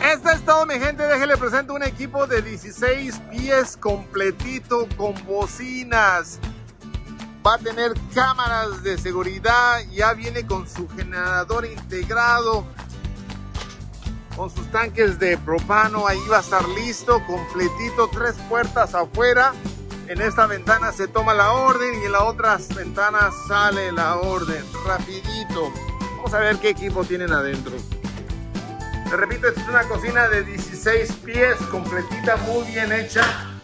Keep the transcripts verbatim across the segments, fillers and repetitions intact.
Esto es todo, mi gente. Déjenle presento un equipo de dieciséis pies completito con bocinas. Va a tener cámaras de seguridad. Ya viene con su generador integrado, con sus tanques de propano. Ahí va a estar listo, completito. Tres puertas afuera. En esta ventana se toma la orden y en las otras ventanas sale la orden. Rapidito. Vamos a ver qué equipo tienen adentro. Te repito, esta es una cocina de dieciséis pies, completita, muy bien hecha.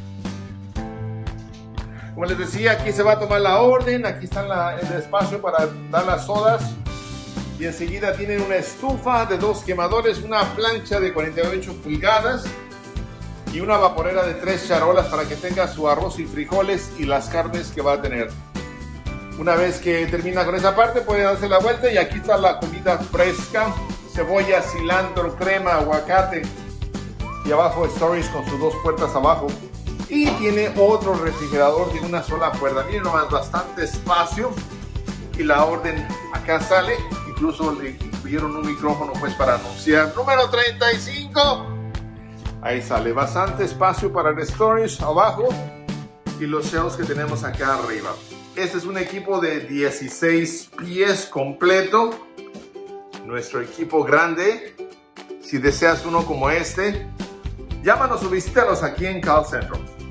Como les decía, aquí se va a tomar la orden. Aquí está la, el espacio para dar las sodas. Y enseguida tienen una estufa de dos quemadores, una plancha de cuarenta y ocho pulgadas y una vaporera de tres charolas para que tenga su arroz y frijoles y las carnes que va a tener. Una vez que termina con esa parte, puede darse la vuelta y aquí está la comida fresca. Cebolla, cilantro, crema, aguacate. Y abajo Storage con sus dos puertas abajo. Y tiene otro refrigerador de una sola puerta. Miren nomás, bastante espacio. Y la orden acá sale. Incluso le incluyeron un micrófono pues para anunciar. Número treinta y cinco. Ahí sale. Bastante espacio para el storage abajo. Y los shelves que tenemos acá arriba. Este es un equipo de dieciséis pies completo. Nuestro equipo grande. Si deseas uno como este, llámanos o visítanos aquí en Call Central.